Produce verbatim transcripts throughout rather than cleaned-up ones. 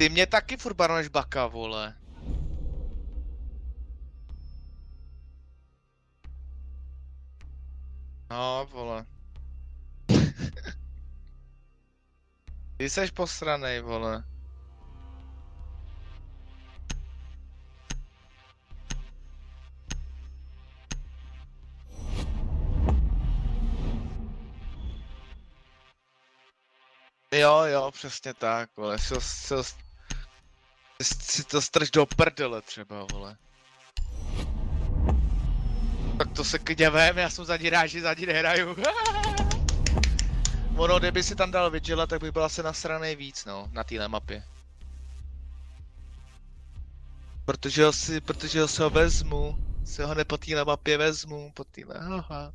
Ty mě taky furt baroneš baka, vole. No, vole. Ty seš posranej, vole. Jo, jo, přesně tak, vole. Si, si, si, si to strč do prdele třeba, vole. Tak to se klidně vem, já jsem za ní rád, že za ní nehraju. Ono, kdyby si tam dal Vigila, tak bych byl asi nasranej víc, no, na téhle mapě. Protože ho si, protože ho si ho vezmu, si ho ne po téhle mapě vezmu, po téhle, haha.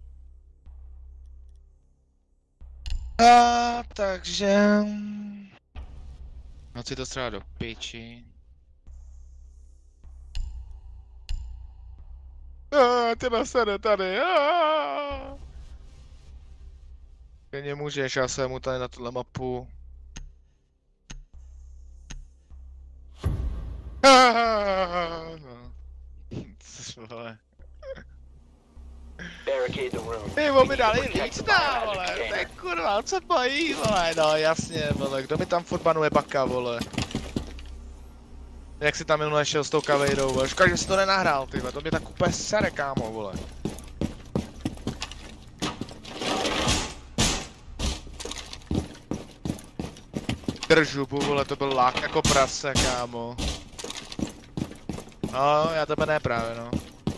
A takže... No si to střela do piči. A ty nasede tady, a ty nemůžeš, já jsem mu tady na tuhle mapu. No. Vole. Ty mi dali víc dá, vole, to je kurva, co bojí, vole, no jasně, vole, kdo mi tam furt banuje baka, vole. Jak si tam minule šel s tou kavejrou, vole, škoda, že si to nenahrál, ty vole, to mě tak úplně sere, kámo, vole. Držubu, vole, to byl lák jako prase, kámo. No, já tebe ne právě, no.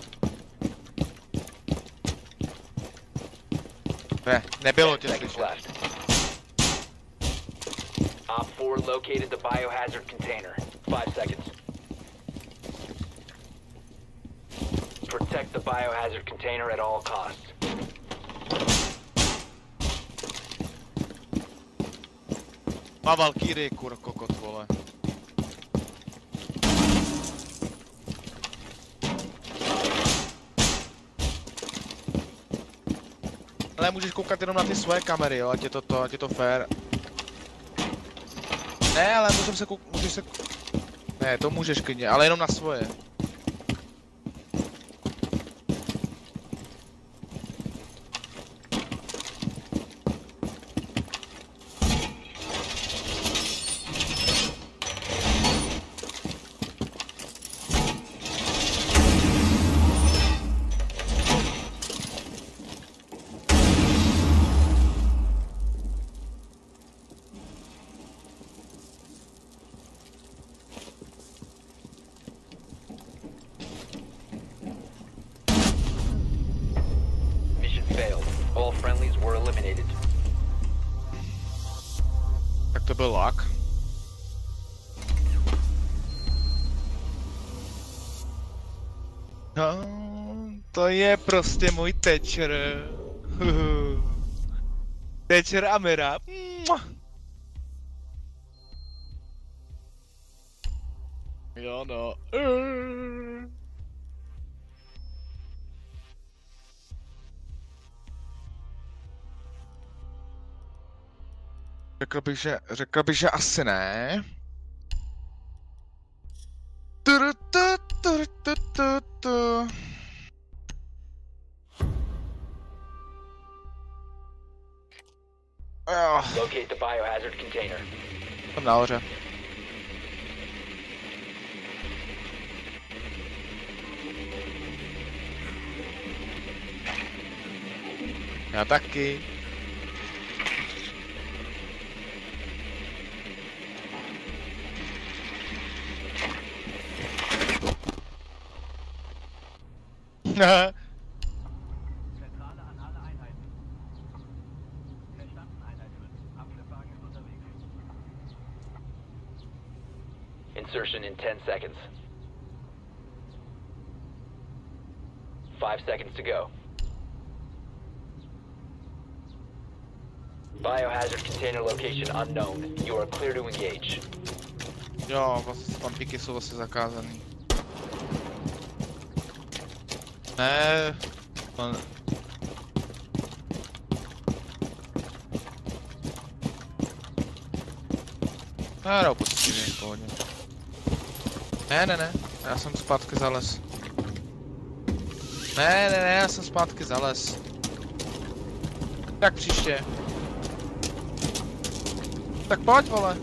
Ne, nebylo tě slyšet. Op four located the biohazard container. Five seconds. Protect the biohazard container at all costs. Má Valkyrie, kur, kokot, vole. Ale můžeš koukat jenom na ty svoje kamery, jo, ať je to to, ať je to fair. Ne, ale můžem se koukat, můžeš se... Ne, to můžeš klidně, ale jenom na svoje. Tak to byl lak. No, to je prostě můj Thatcher. Thatcher a Mira. Jo no. Řekl bych, že, řekl bych, že asi ne. Turu, tu, turu, tu, tu, tu. Oh. Locate the biohazard container. Jsem nahoře. Já taky. Zentrale an alle Einheiten. Verstanden, Einheit fünf. Abschleppwagen ist unterwegs. Insertion in ten seconds. Five seconds to go. Biohazard container location unknown. You are clear to engage. Jo, vlastně pampiky jsou vlastně zakázaný. Ne, on... Ne, no, pustí mě, v pohodě. Ne, ne, ne, já jsem zpátky za les. Ne, ne, ne, já jsem zpátky za les. Tak příště. Tak pojď, vole.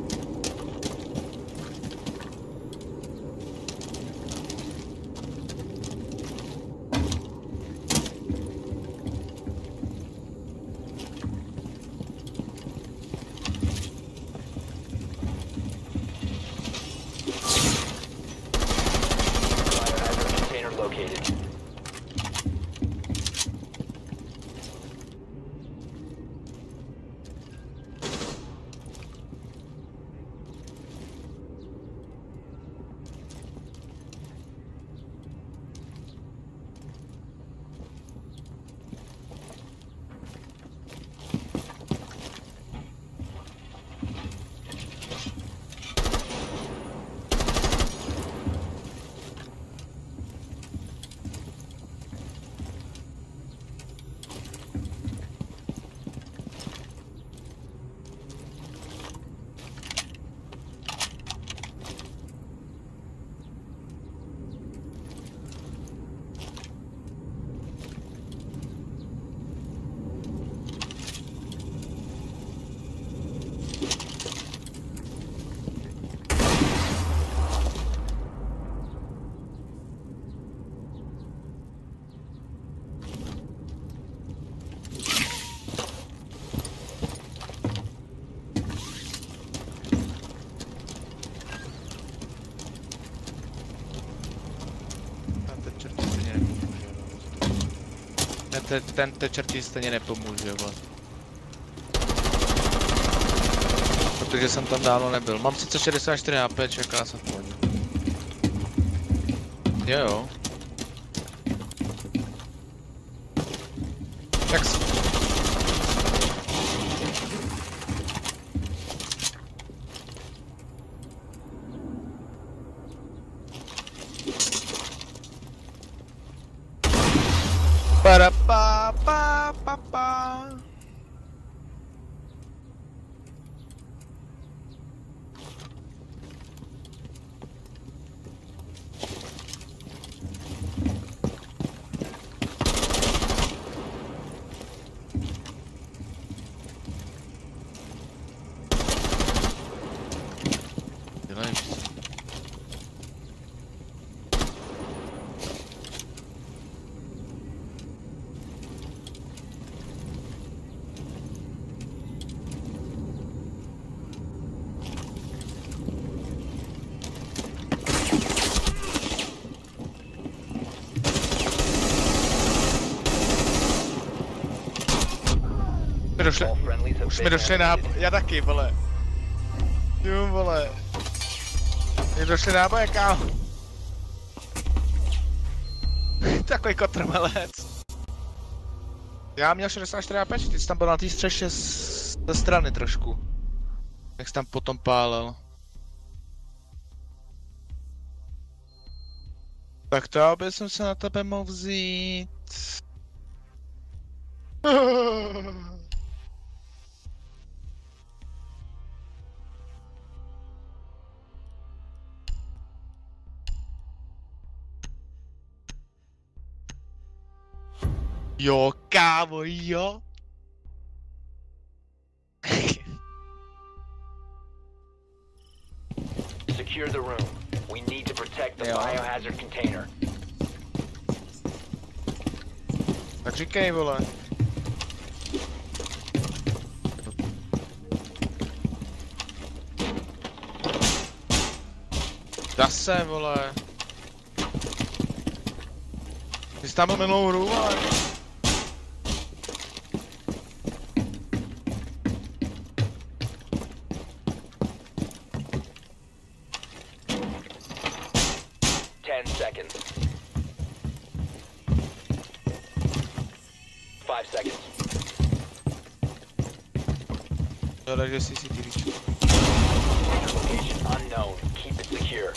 Ten, ten, ten čertí stejně nepomůže, vole. Protože jsem tam dávno nebyl. Mám sice šedesát čtyři H P, čeká jsem v pohodě. Jo jo. Jak se... Para pa pa pa pa. Došli, už mi došli náboje, já taky, vole. Jo, vole. Mě došli náboje, kámo. Takový kotrmelec. Já měl šedesát čtyři H P, ty jsi tam byl na té střeše ze strany trošku. Jak jsi tam potom pálil. Tak to aby jsem se na tebe mohl vzít. Jo, kámo, jo. Secure the room. We need to protect the biohazard container. Tak říkej, vole. Zase, vole. Ty jsi tam byl minulou hru, vole. Ten seconds. Five seconds. Jo, takže C C T V. Location unknown. Keep it secure.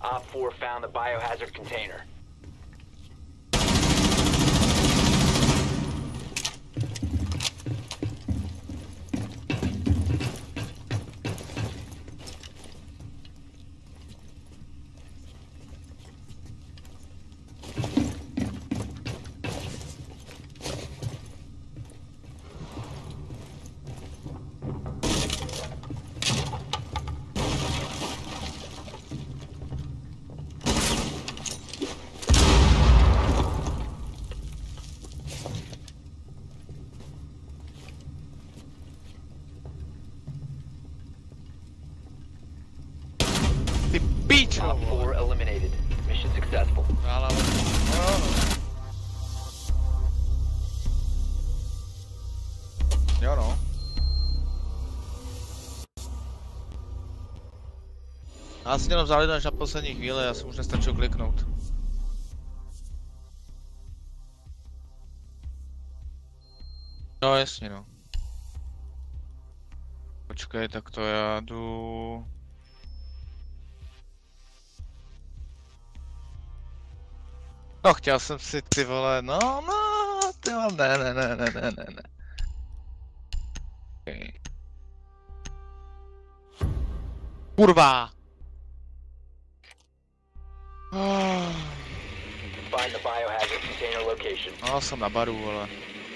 Op four found the biohazard container. Ty píčo! Op four eliminated. Mission successful. Ale... No. Jo no. Já si jenom vzali až na poslední chvíli, já jsem už nestačil kliknout. No jasně no. Počkej, tak to já jdu... No chtěl jsem si ty vole, no no, ty vole, ne ne ne ne ne ne ne. Okay. Kurva! Oh. Find the biohazard container location. No jsem na baru, vole.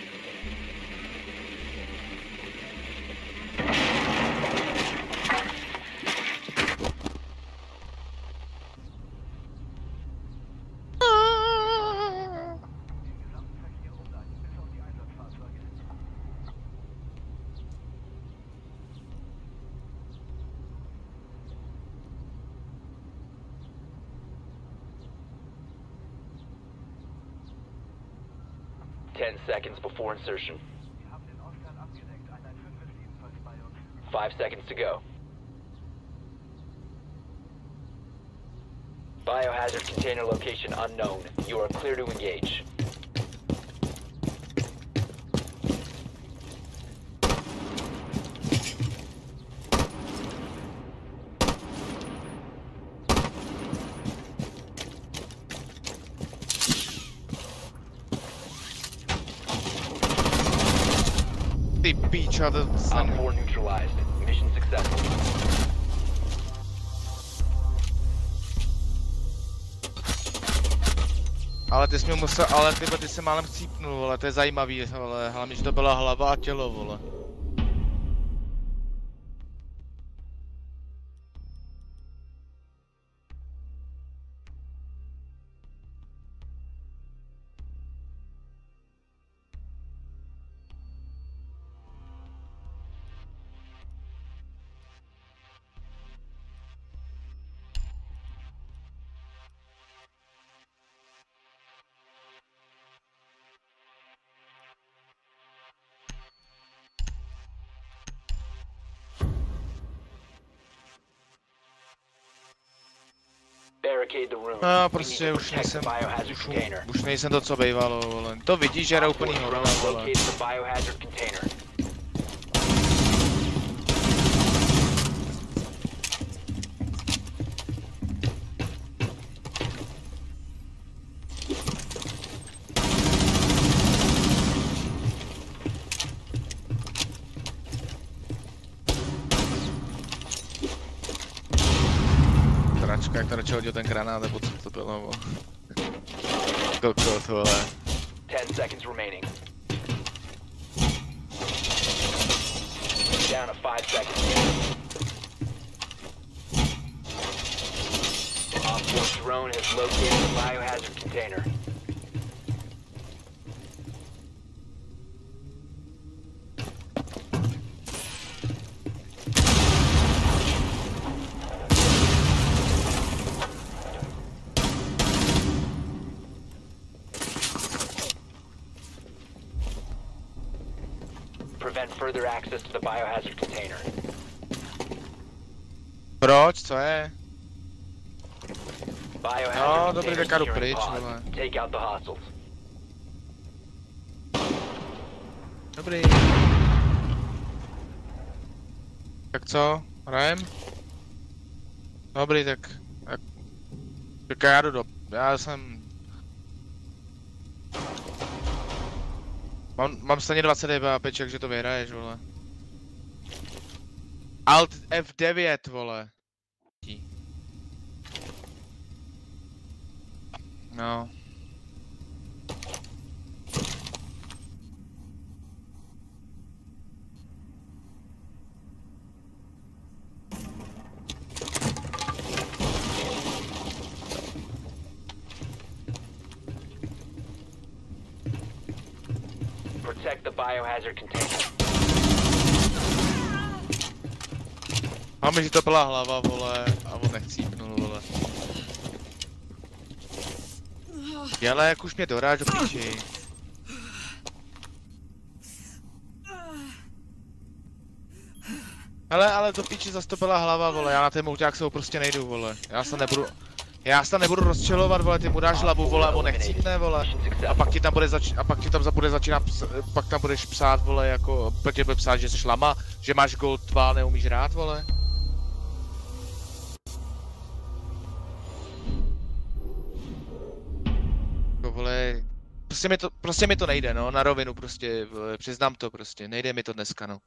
Ten seconds before insertion. Five seconds to go. Biohazard container location unknown. You are clear to engage. Ty píča, to Op jsem... four neutralized. Mission successful. Ale ty jsi mě musel, ale ty, ty se málem chcípnul, vole, to je zajímavý, vole, hlavně, že to byla hlava a tělo, vole. Barricade the room. No, We prostě need to už protect nejsem, the biohazard už, container. už nejsem to, co bývalo, vole. To vidíš, že jde úplný hovno, vole. Located the biohazard container. Tračka, jak to radši hodil ten granát, nebo co to bylo, vole. Kokot, vole. Ten seconds remaining. Down to five seconds. Op four drone has located the biohazard container. Prevent further access to the biohazard container. Proč, co je? Biohazard No, dobrý, container tak jdu securing pryč, pod. vole. Take out the hostiles. Dobrý. Tak co? Hrajem? Dobrý, tak... tak Čekaj, já jdu do... Já jsem... Mám, mám stejně dvacet devět APček, že to vyhraješ, vole. Alt F devět, vole. No. Protect the biohazard container. Máme, že to byla hlava, vole, a on nechcípnul, vole. Jele, jak už mě doráž do píči. Hele, ale do píči zase to byla hlava, vole, já na ten mulťák se ho prostě nejdu, vole. Já se nebudu... Já se tam nebudu rozčelovat, vole, ty mu dáš hlavu, vole, a on nechcípne, vole. A pak ti tam bude zač... a pak ti tam bude začínat ps... pak tam budeš psát, vole, jako... Pak ti bude psát, že jsi lama, že máš gold dva, neumíš hrát, vole. Jako, vole... Prostě mi to, prostě mi to nejde, no, na rovinu, prostě, vole, přiznám to, prostě, nejde mi to dneska, no.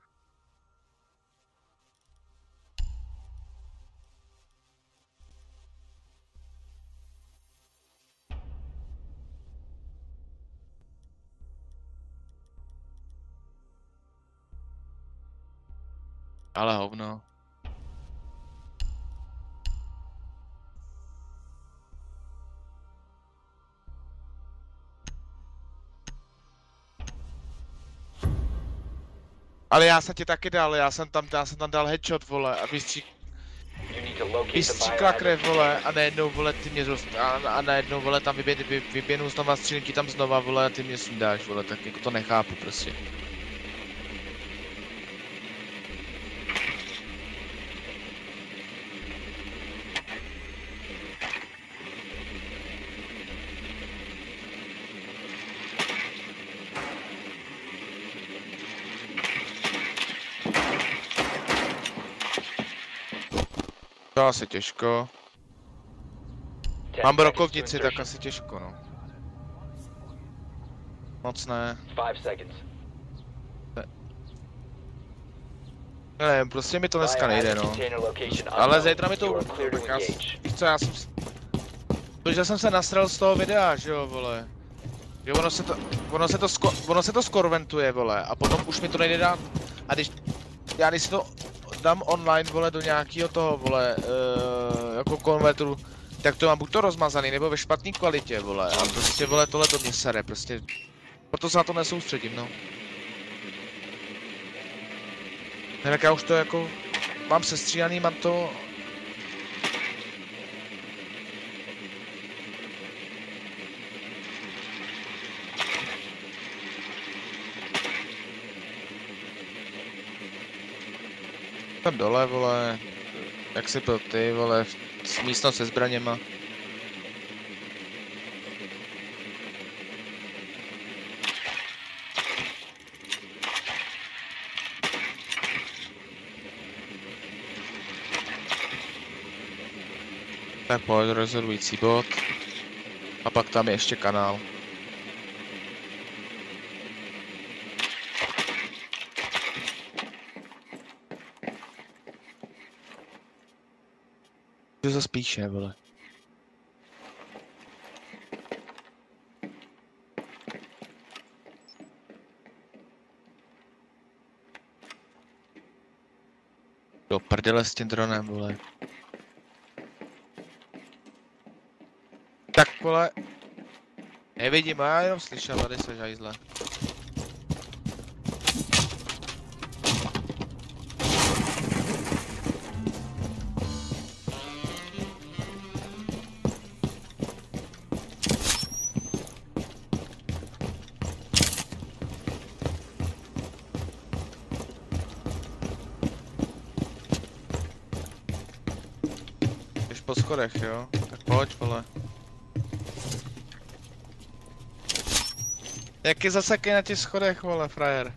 Ale hovno. Ale já jsem ti taky dal, já jsem tam, já jsem tam dal headshot, vole, a vystřík... Vystříkla krev, vole, a najednou, vole, ty mě roz... a, a najednou, vole, tam vybě, vy, vyběhnu znova, střílím ti tam znova, vole, a ty mě sundáš, vole, tak jako to nechápu, prostě. To asi těžko. Mám brokovnici, tak asi těžko, no. Moc ne. Ne, prostě mi to dneska nejde, no. Ale zítra mi to určitě, tak já, víš co, já jsem... Protože jsem se nasral z toho videa, že jo, vole. Jo, ono se to, ono se to, sko, ono se to skorventuje, vole, a potom už mi to nejde dát. A když, já když si to dám online, vole, do nějakého toho, vole, uh, jako konverteru, tak to mám buď to rozmazaný, nebo ve špatné kvalitě, vole, a prostě, vole, tohle to mě sere, prostě, proto se na to nesoustředím, no. Tak já už to jako, mám sestříhaný, mám to... Tam dole, vole, jak jsi byl ty, vole, místnost se zbraněma. Tak pojď, rozhodující bod. A pak tam je ještě kanál. To zase píše, vole. Do prdele s tím dronem, vole. Tak, vole. Nevidím, já jenom slyšel, tady se žajzle. Po schodech, jo? Tak pojď, vole. Jak je zasekej na těch schodech, vole, frajer?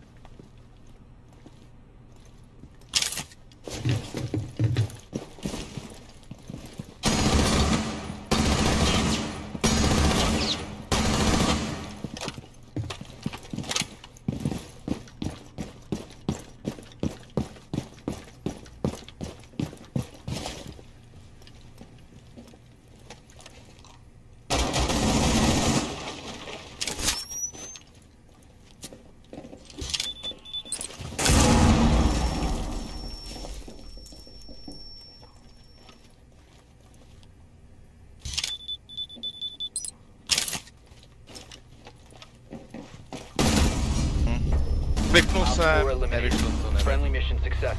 Kliknul se, nevyšlo to, nevím.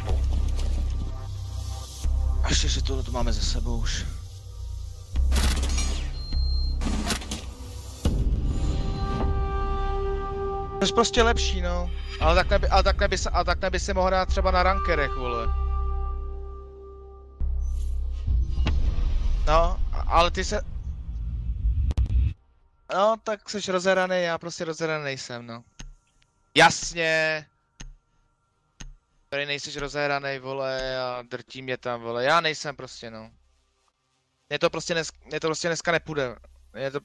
A ještě, že tohle to máme za sebou už. To je prostě lepší, no. Ale takhle by, ale takhle by, se, ale takhle by se mohl dát třeba na rankerech, vole. No, ale ty se... No, tak jsi rozhraný, já prostě rozhraný nejsem, no. Jasně. Tady nejseš rozhraný, vole, a drtí mě tam, vole. Já nejsem prostě, no. Mně to prostě, dnes, mě to prostě dneska nepůjde. Mně to...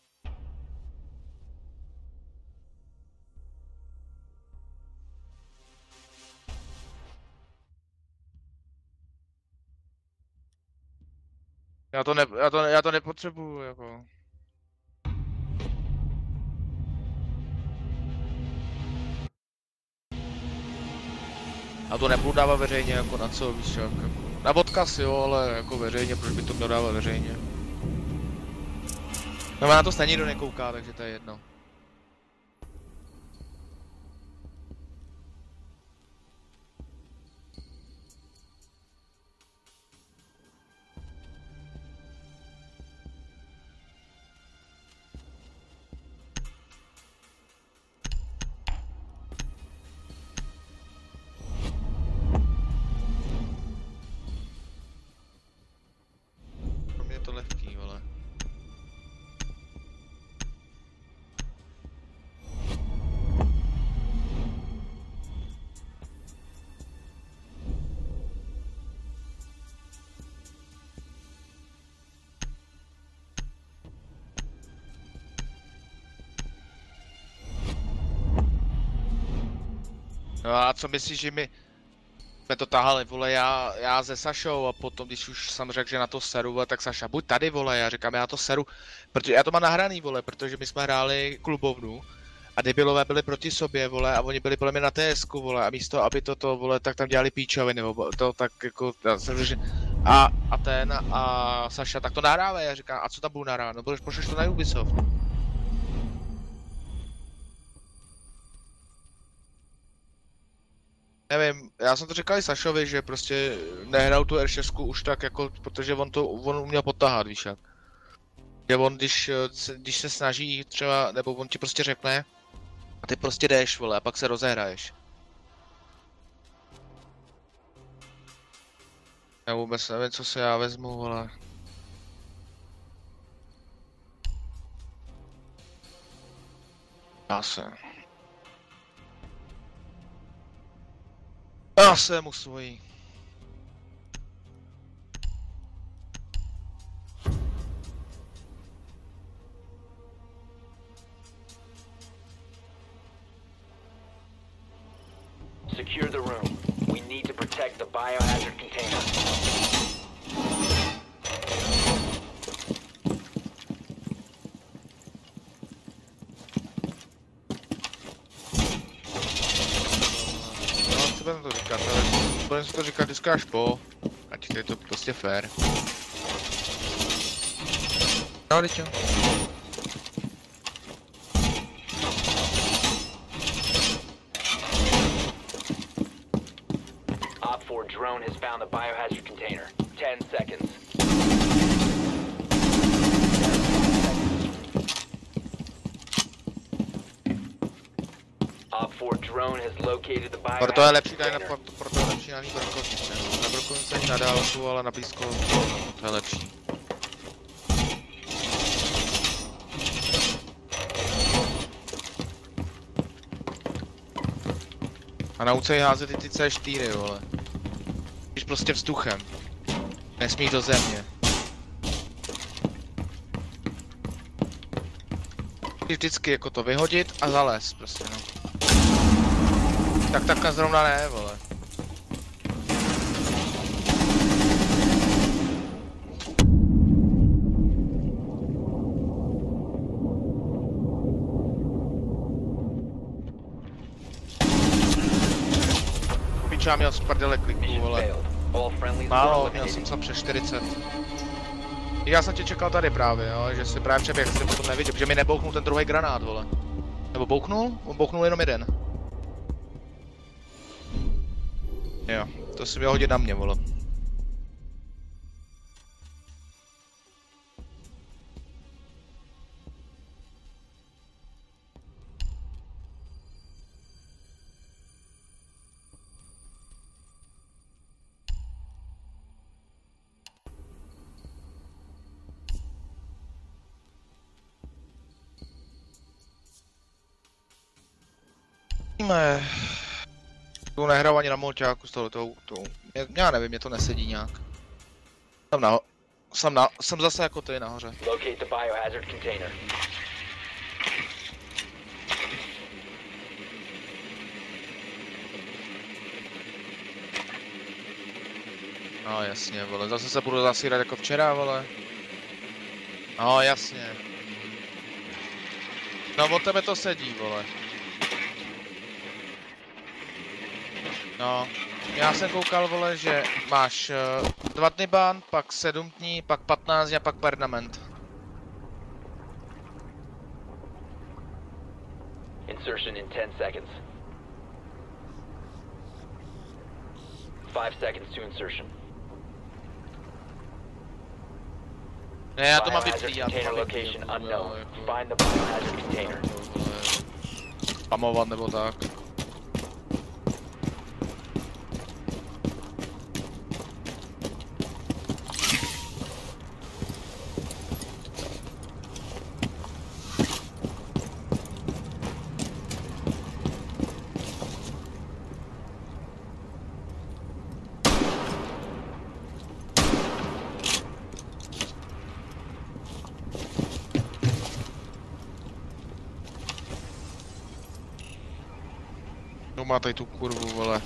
Já to, ne, já, to, já to nepotřebuju, jako. Já to nebudu dávat veřejně, jako na co, víš, jako. Na odkaz jo, ale jako veřejně, proč by to měl dávat veřejně? No na to stejně nikdo nekouká, takže to je jedno. No a co myslíš, že my jsme to tahali, vole, já, já se Sašou a potom, když už jsem řekl, že na to seru, vole, tak Saša, buď tady, vole, já říkám, já to seru, protože já to mám nahraný, vole, protože my jsme hráli klubovnu a debilové byli proti sobě, vole, a oni byli podle mě na té esku, vole, a místo, aby toto, vole, tak tam dělali píčoviny, nebo to tak jako, a, a ten, a Saša, tak to nahrávají, já říkám, a co tam budu nahrávat, no, pošleš to na Ubisoft. Nevím, já jsem to říkal i Sašovi, že prostě nehrál tu R šest už tak jako, protože on to, on uměl potahat, víš jak. Že on když, když se snaží třeba, nebo on ti prostě řekne a ty prostě jdeš, vole, a pak se rozehraješ. Já vůbec nevím, co se já vezmu, vole. Já se... Já se mu svojí. Secure the room. We need to protect the biohazard container. Budeme to říkat, ale budeme si to říkat vždycky až po, ať je to prostě fair. No, teď jo. Op four drone has found the biohazard container. Ten seconds. Op four drone has located the biohazard. Proto je lepší tady na proto je lepší na ní brokovnice. Na brokovnice ani na dálku, ale na blízko to je lepší. A naučej házet i ty C čtyři, vole. Když prostě vzduchem. Nesmíš do země. Vždycky jako to vyhodit a zalez prostě, no. Tak takhle zrovna ne, vole. Piča, měl z prdele kliků, vole. Málo, měl jsem tam přes čtyřicet. Já jsem tě čekal tady právě, jo, že si právě přeběh, jsem potom neviděl, protože mi nebouchnul ten druhý granát, vole. Nebo bouchnul? On bouchnul jenom jeden. Jo, to si měl hodit na mě, vole. Ne. Tu nehraju ani na mulťáku s tohletou, tou, já nevím, mě to nesedí nějak. Jsem na, jsem na, jsem zase jako ty nahoře. Locate the biohazard container. No jasně, vole, zase se budu zasírat jako včera, vole. No jasně. No od tebe to sedí, vole. No, já jsem koukal, vole, že máš uh, dva dny ban, pak sedm dní, pak patnáct dní a pak permanent. Insertion in ten seconds. five seconds to insertion. Ne, já to mám vypnutý, Biohazard já to container mám vypnutý, location já to unknown. jako... Find the biohazard container. Spamovat nebo tak. No má tady tu kurvu, vole.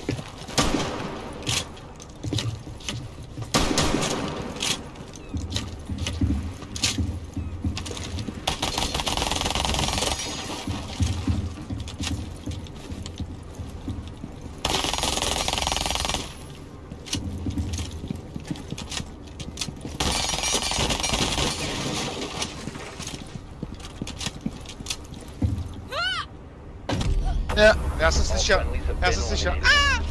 Já, já jsem slyšel, já jsem slyšel. Ah!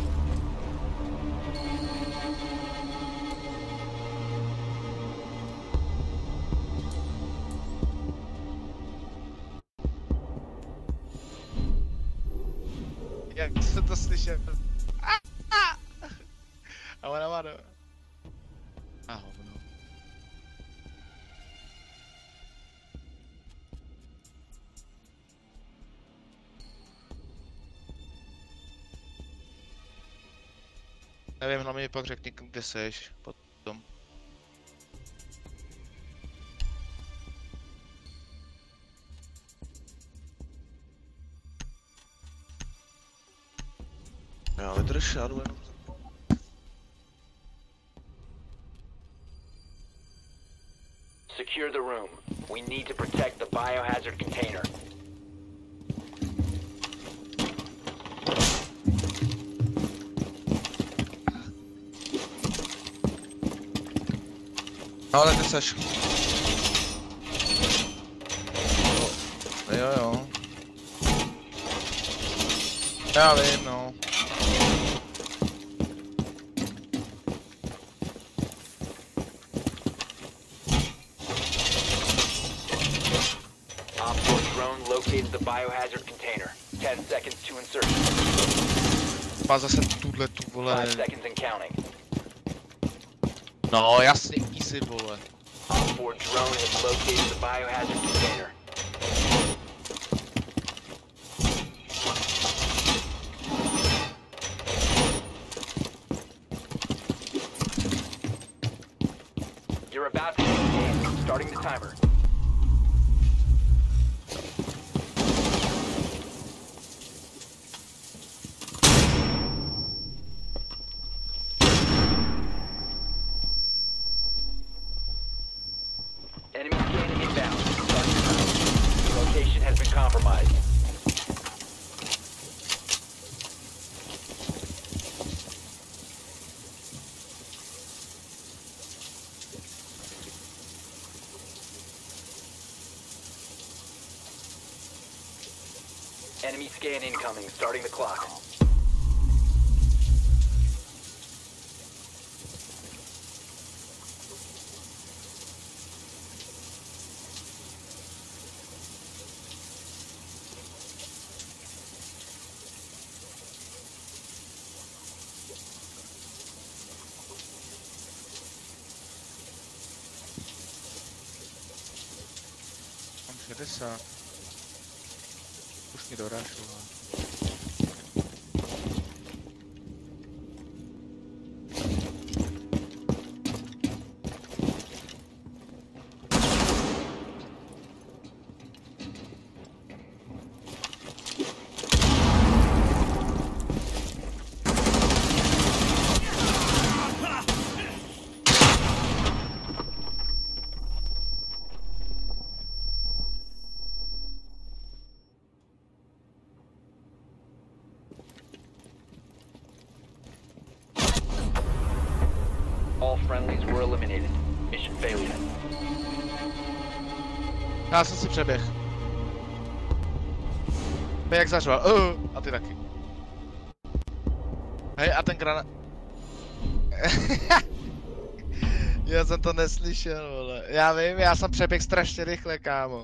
Jak jsem to slyšel? Ah! Ah! A ona má do... A hovno. Nevím, hlavně mi pak řekni, kde seš potom. Já vydrž, já jdu jenom. Secure the room. We need to protect the biohazard container. No ale ty seš. Jo jo. Já vím, no. Op four drone located the biohazard container. ten seconds to insert. Má zase tuhle tu, vole. five seconds and counting. No jasně, easy, vole. Op four drone has located the biohazard container. You're about to begin. Starting the timer. Enemy scanning inbound. Your location has been compromised. Enemy scan incoming. Starting the clock. šedesát. Už mi dorážu. All friendlies were eliminated. Mission failure. Já jsem si přeběh. To jak zařval. Uh, a ty taky. Hej, a ten granát. Já jsem to neslyšel, vole. Já vím, já jsem přeběh strašně rychle, kámo.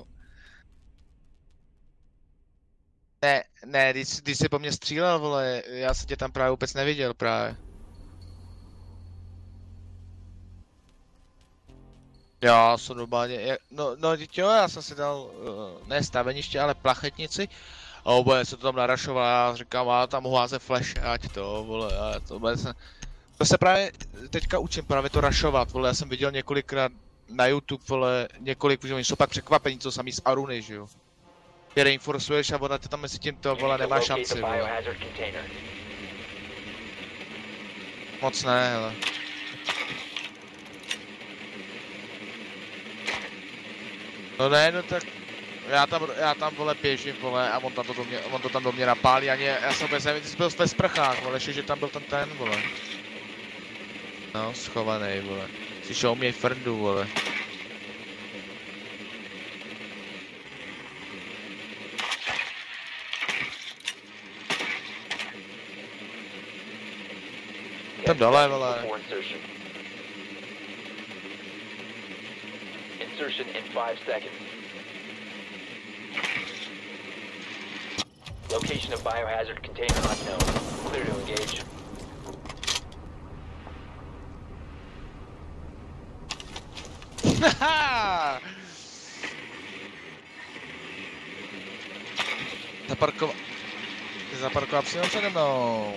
Ne, ne, když, když jsi po mně střílel, vole, já jsem tě tam právě vůbec neviděl, právě. Já jsem normálně, no, no jo, já jsem si dal, uh, ne staveniště, ale plachetnici. A oboje se to tam narašoval, já říkám, já tam mohu házet flash, ať to, vole, a to vůbec ne. To se právě teďka učím, právě to rašovat, vole, já jsem viděl několikrát na YouTube, vole, několik, že oni jsou pak překvapení, co samý z Aruny, že jo. Ty reinforcuješ a ona ty tam mezi tím to, vole, nemá šanci, vole. Moc ne, hele. No ne, no tak já tam, já tam vole běžím, vole, a on, tam to, do mě, on to tam do mě napálí, ani já jsem vůbec nevím, ty jsi byl ve sprchách, vole, ještě, že tam byl ten ten, vole. No, schovaný, vole. Si šel mě frndu, vole. Tam dole, vole. Insertion in five seconds. Location of biohazard container unknown. Clear to engage. Haha! Zaparkovat. Zaparkovat si jenom přede mnou.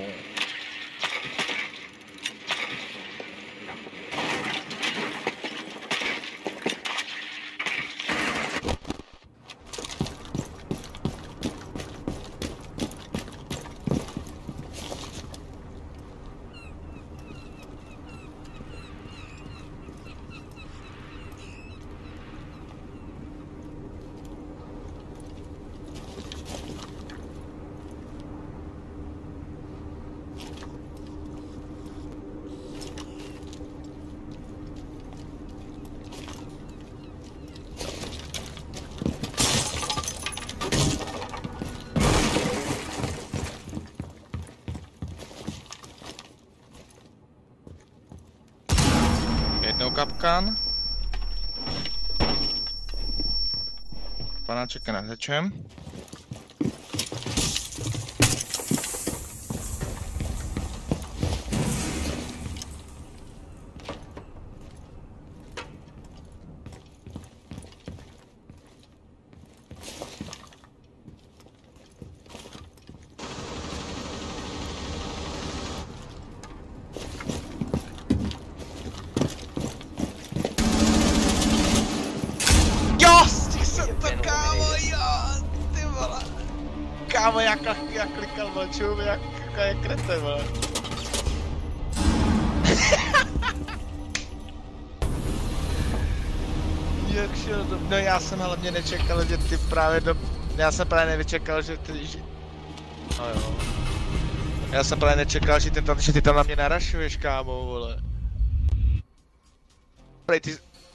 Jednou kapkán. Panáček nad hečem. Kámo, jak, jak klikal mlčům, jak, jak krete, vole. Jak šel do... No já jsem hlavně nečekal, že ty právě do... Já jsem právě nečekal, že ty... Že... No jo. Já jsem právě nečekal, že ty tam, že ty tam na mě narašuješ, kámo, vole. Prej, ty...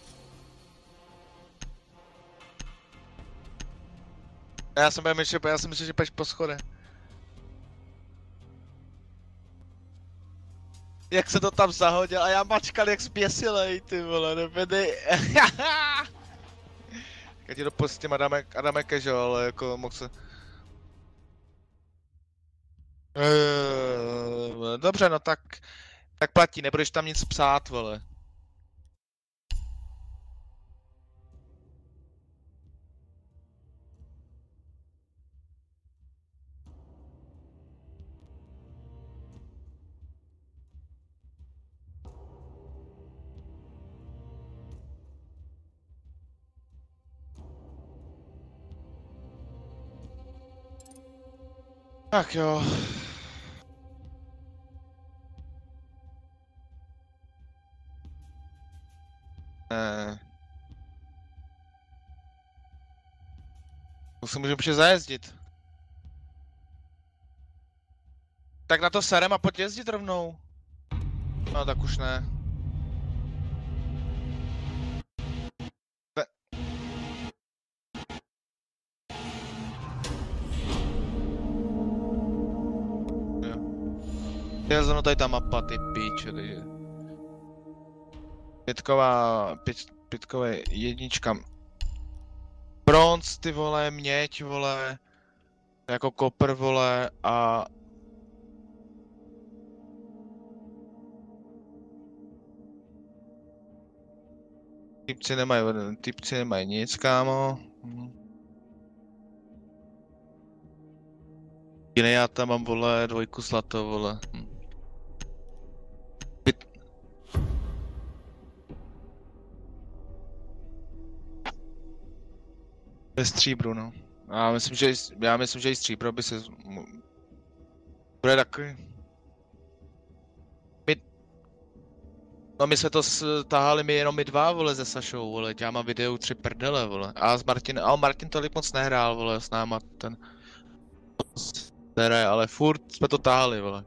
Já jsem byl myšel, já jsem myslel, že půjdeš po schodech. Jak se to tam zahodil a já mačkal jak zběsilej, ty vole, nebedy. Já ti dopustím Adamek, Adameke, že jo, ale jako mohl se... Dobře, no tak... Tak platí, nebudeš tam nic psát, vole. Tak jo. Ne. To si můžeme ještě zajezdit. Tak na to serem a pojď jezdit rovnou. No tak už ne. Te... Jo. Je zrovna tady ta mapa, ty píče, takže... Pětková, pět, pětkové jednička. Bronz, ty vole, měď, vole. Jako kopr, vole, a... Typci nemají, typci nemají nic, kámo. Jiné já tam mám, vole, dvojku zlato, vole. Hm. Pit... Ve stříbru, no. Já myslím, že, já myslím, že i stříbro by se... Bude takový. My... No my jsme to tahali my jenom my dva, vole, se Sašou, vole. Já mám videu tři prdele, vole. A s Martin, ale Martin tolik moc nehrál, vole, s náma ten... Ne, ale furt jsme to tahali, vole.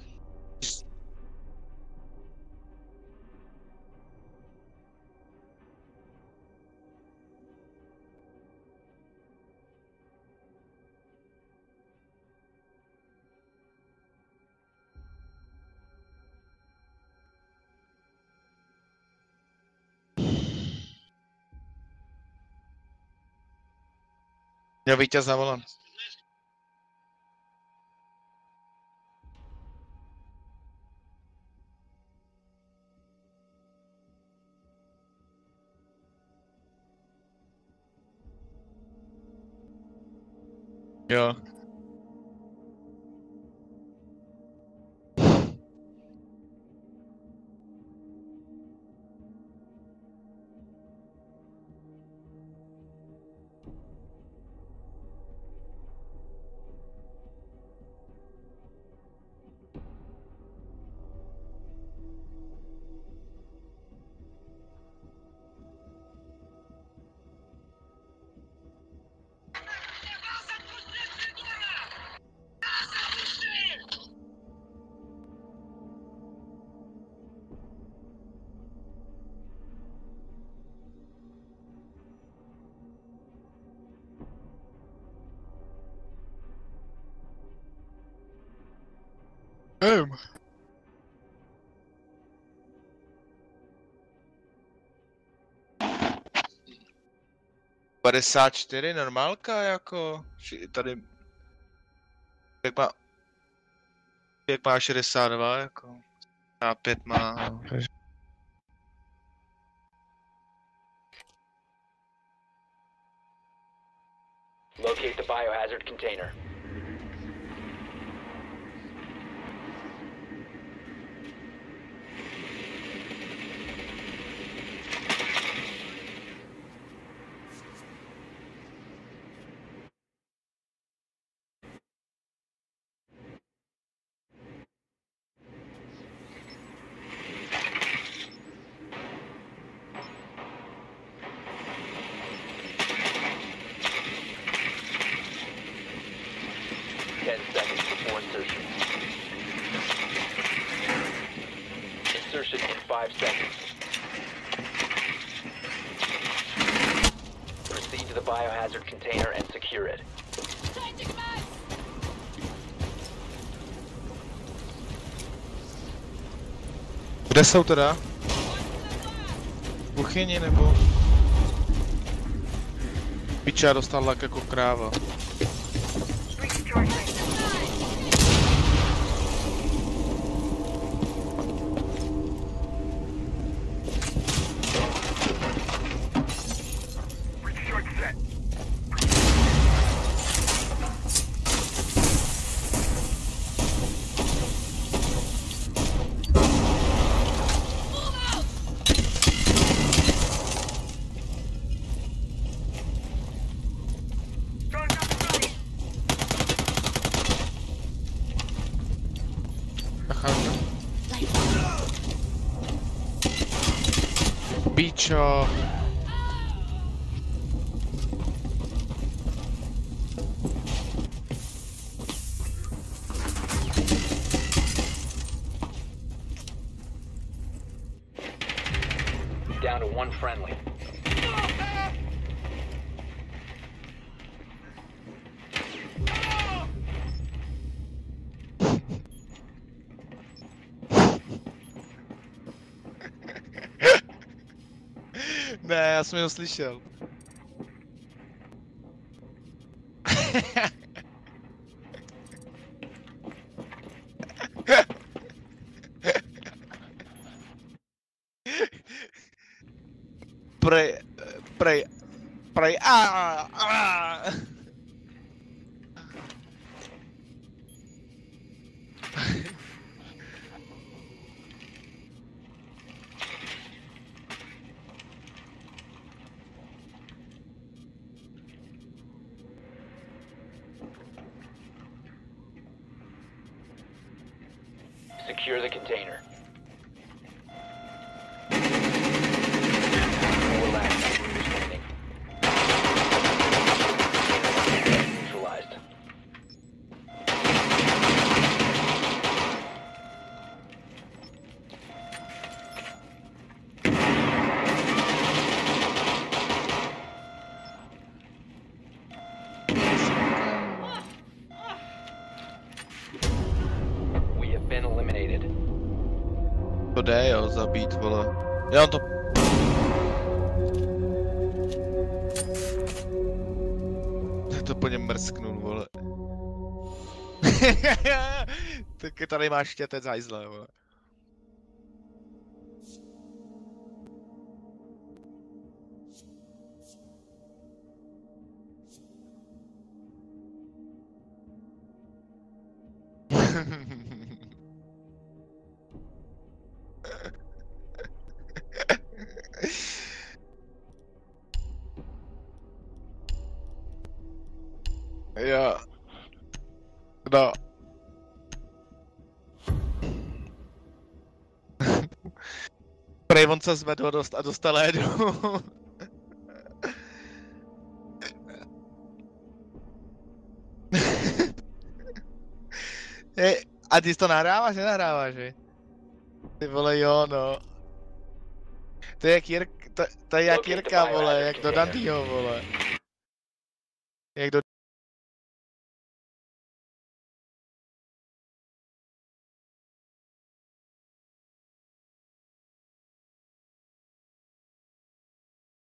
Měl vítěz na volant. Jo. Um. padesát čtyři normálka, jako, tady, jak má, jak má šedesát dva, jako, a pět má, no. Locate the biohazard container. ten seconds before insertion. Insertion in five seconds. Proceed to the biohazard container and secure it. Kde jsou teda? V kuchyni nebo? Piča dostal lak jako kráva. Don't pičo. Down to one friendly. Ne, já jsem ho slyšel. Prej, prej, prej, a, a. Secure the container. Four last operators standing. Neutralized. We have been eliminated. To jde, jo, zabít, vole. Já to... Tak to po něm mrsknul, vole. Tak tady máš štětec hajzle, vole. Jo. No. Prej on se zvedl dost a dostal jedu. Hej, a ty jsi to nahráváš, nenahráváš, že? Ty vole, jo, no. To je jak Jirka, to, to je jak Jirka, vole, jak do Dandyho, vole. Jak do